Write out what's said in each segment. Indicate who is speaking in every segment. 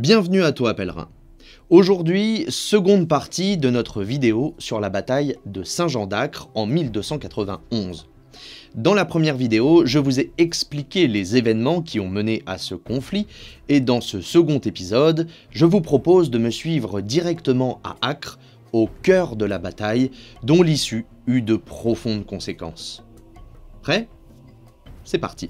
Speaker 1: Bienvenue à toi pèlerin. Aujourd'hui, seconde partie de notre vidéo sur la bataille de Saint-Jean d'Acre en 1291. Dans la première vidéo, je vous ai expliqué les événements qui ont mené à ce conflit, et dans ce second épisode, je vous propose de me suivre directement à Acre, au cœur de la bataille, dont l'issue eut de profondes conséquences. Prêt ? C'est parti.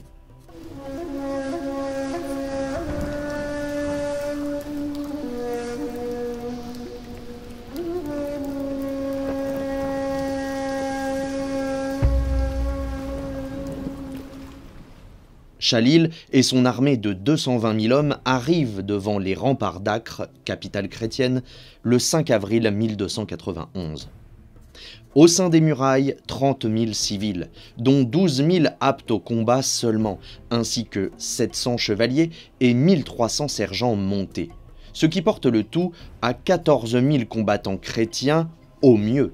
Speaker 1: Chalil et son armée de 220 000 hommes arrivent devant les remparts d'Acre, capitale chrétienne, le 5 avril 1291. Au sein des murailles, 30 000 civils, dont 12 000 aptes au combat seulement, ainsi que 700 chevaliers et 1300 sergents montés, ce qui porte le tout à 14 000 combattants chrétiens au mieux.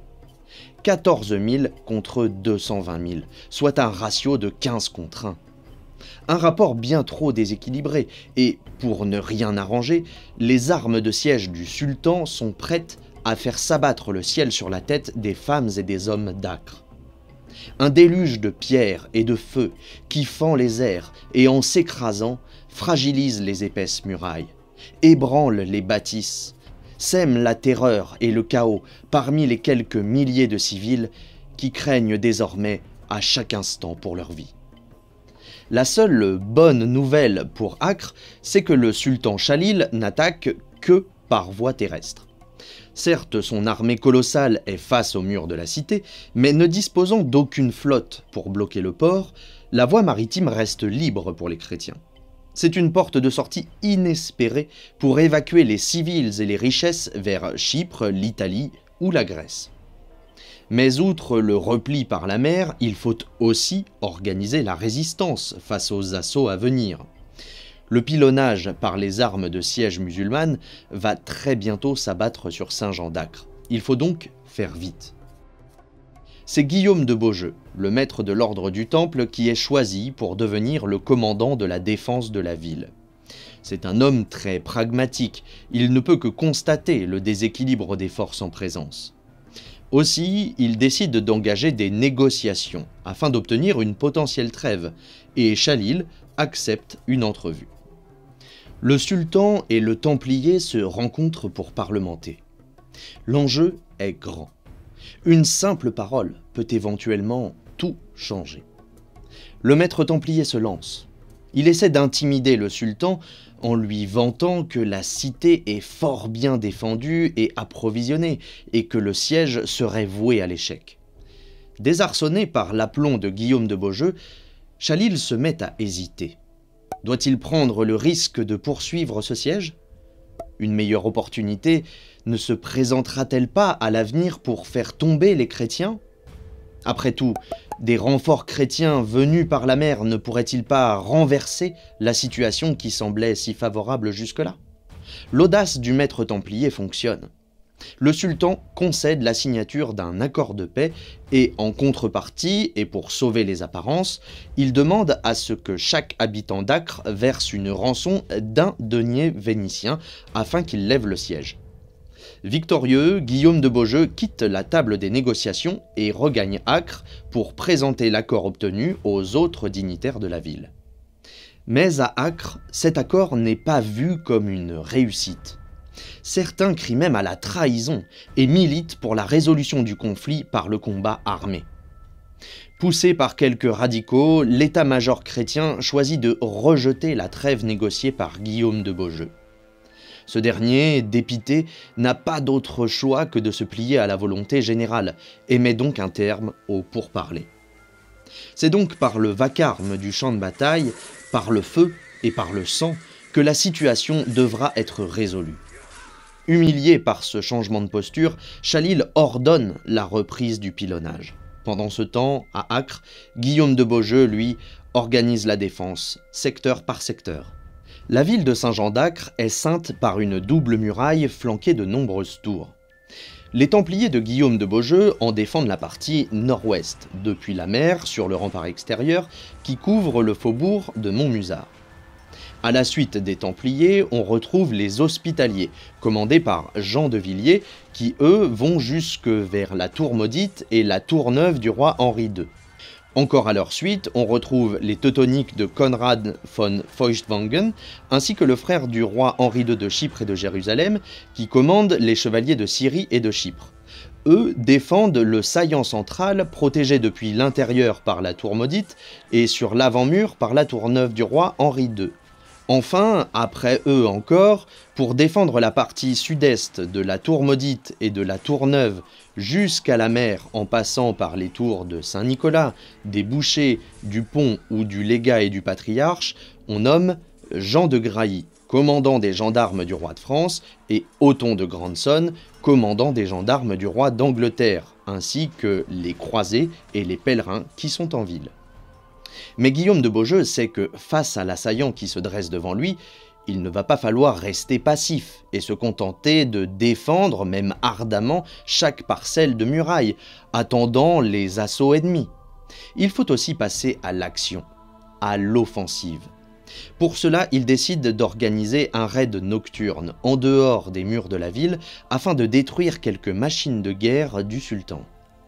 Speaker 1: 14 000 contre 220 000, soit un ratio de 15 contre 1. Un rapport bien trop déséquilibré, et pour ne rien arranger, les armes de siège du sultan sont prêtes à faire s'abattre le ciel sur la tête des femmes et des hommes d'Acre. Un déluge de pierres et de feu qui fend les airs et en s'écrasant fragilise les épaisses murailles, ébranle les bâtisses, sème la terreur et le chaos parmi les quelques milliers de civils qui craignent désormais à chaque instant pour leur vie. La seule bonne nouvelle pour Acre, c'est que le sultan Chalil n'attaque que par voie terrestre. Certes, son armée colossale est face au mur de la cité, mais ne disposant d'aucune flotte pour bloquer le port, la voie maritime reste libre pour les chrétiens. C'est une porte de sortie inespérée pour évacuer les civils et les richesses vers Chypre, l'Italie ou la Grèce. Mais outre le repli par la mer, il faut aussi organiser la résistance face aux assauts à venir. Le pilonnage par les armes de siège musulmanes va très bientôt s'abattre sur Saint-Jean d'Acre. Il faut donc faire vite. C'est Guillaume de Beaujeu, le maître de l'ordre du Temple, qui est choisi pour devenir le commandant de la défense de la ville. C'est un homme très pragmatique, il ne peut que constater le déséquilibre des forces en présence. Aussi, il décide d'engager des négociations afin d'obtenir une potentielle trêve, et Chalil accepte une entrevue. Le sultan et le templier se rencontrent pour parlementer. L'enjeu est grand. Une simple parole peut éventuellement tout changer. Le maître templier se lance. Il essaie d'intimider le sultan en lui vantant que la cité est fort bien défendue et approvisionnée et que le siège serait voué à l'échec. Désarçonné par l'aplomb de Guillaume de Beaujeu, Chalil se met à hésiter. Doit-il prendre le risque de poursuivre ce siège ? Une meilleure opportunité ne se présentera-t-elle pas à l'avenir pour faire tomber les chrétiens ? Après tout, des renforts chrétiens venus par la mer ne pourraient-ils pas renverser la situation qui semblait si favorable jusque-là ? L'audace du maître templier fonctionne. Le sultan concède la signature d'un accord de paix et, en contrepartie, et pour sauver les apparences, il demande à ce que chaque habitant d'Acre verse une rançon d'1 denier vénitien afin qu'il lève le siège. Victorieux, Guillaume de Beaujeu quitte la table des négociations et regagne Acre pour présenter l'accord obtenu aux autres dignitaires de la ville. Mais à Acre, cet accord n'est pas vu comme une réussite. Certains crient même à la trahison et militent pour la résolution du conflit par le combat armé. Poussé par quelques radicaux, l'état-major chrétien choisit de rejeter la trêve négociée par Guillaume de Beaujeu. Ce dernier, dépité, n'a pas d'autre choix que de se plier à la volonté générale et met donc un terme aux pourparlers. C'est donc par le vacarme du champ de bataille, par le feu et par le sang que la situation devra être résolue. Humilié par ce changement de posture, Chalil ordonne la reprise du pilonnage. Pendant ce temps, à Acre, Guillaume de Beaujeu, lui, organise la défense, secteur par secteur. La ville de Saint-Jean d'Acre est ceinte par une double muraille flanquée de nombreuses tours. Les Templiers de Guillaume de Beaujeu en défendent la partie nord-ouest, depuis la mer sur le rempart extérieur qui couvre le faubourg de Montmusard. À la suite des Templiers, on retrouve les Hospitaliers, commandés par Jean de Villiers, qui eux vont jusque vers la Tour Maudite et la Tour Neuve du roi Henri II. Encore à leur suite, on retrouve les Teutoniques de Konrad von Feuchtwangen, ainsi que le frère du roi Henri II de Chypre et de Jérusalem, qui commandent les chevaliers de Syrie et de Chypre. Eux défendent le saillant central, protégé depuis l'intérieur par la Tour Maudite et sur l'avant-mur par la Tour Neuve du roi Henri II. Enfin, après eux encore, pour défendre la partie sud-est de la Tour Maudite et de la Tour Neuve jusqu'à la mer en passant par les tours de Saint-Nicolas, des Bouchers, du Pont ou du Légat et du Patriarche, on nomme Jean de Grailly, commandant des gendarmes du roi de France, et Othon de Grandson, commandant des gendarmes du roi d'Angleterre, ainsi que les croisés et les pèlerins qui sont en ville. Mais Guillaume de Beaujeu sait que, face à l'assaillant qui se dresse devant lui, il ne va pas falloir rester passif et se contenter de défendre, même ardemment, chaque parcelle de muraille, attendant les assauts ennemis. Il faut aussi passer à l'action, à l'offensive. Pour cela, il décide d'organiser un raid nocturne en dehors des murs de la ville afin de détruire quelques machines de guerre du sultan.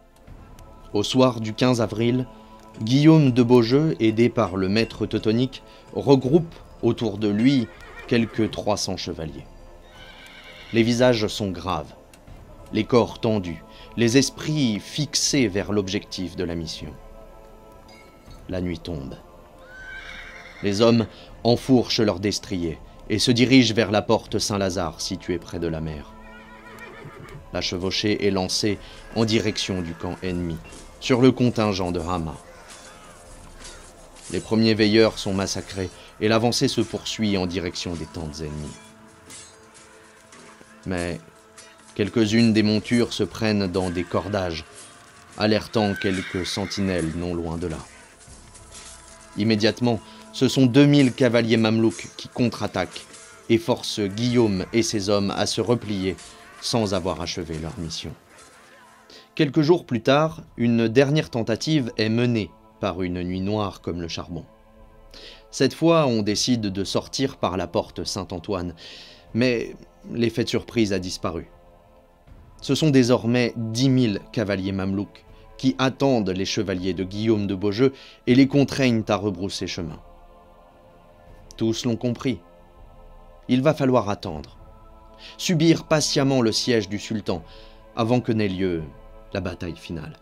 Speaker 1: Au soir du 15 avril, Guillaume de Beaujeu, aidé par le maître teutonique, regroupe autour de lui quelques 300 chevaliers. Les visages sont graves, les corps tendus, les esprits fixés vers l'objectif de la mission. La nuit tombe. Les hommes enfourchent leurs destriers et se dirigent vers la porte Saint-Lazare située près de la mer. La chevauchée est lancée en direction du camp ennemi, sur le contingent de Hama. Les premiers veilleurs sont massacrés et l'avancée se poursuit en direction des tentes ennemies. Mais quelques-unes des montures se prennent dans des cordages, alertant quelques sentinelles non loin de là. Immédiatement, ce sont 2000 cavaliers mamelouks qui contre-attaquent et forcent Guillaume et ses hommes à se replier sans avoir achevé leur mission. Quelques jours plus tard, une dernière tentative est menée par une nuit noire comme le charbon. Cette fois, on décide de sortir par la porte Saint-Antoine, mais l'effet de surprise a disparu. Ce sont désormais 10 000 cavaliers mamelouks qui attendent les chevaliers de Guillaume de Beaujeu et les contraignent à rebrousser chemin. Tous l'ont compris. Il va falloir attendre, subir patiemment le siège du sultan avant que n'ait lieu la bataille finale.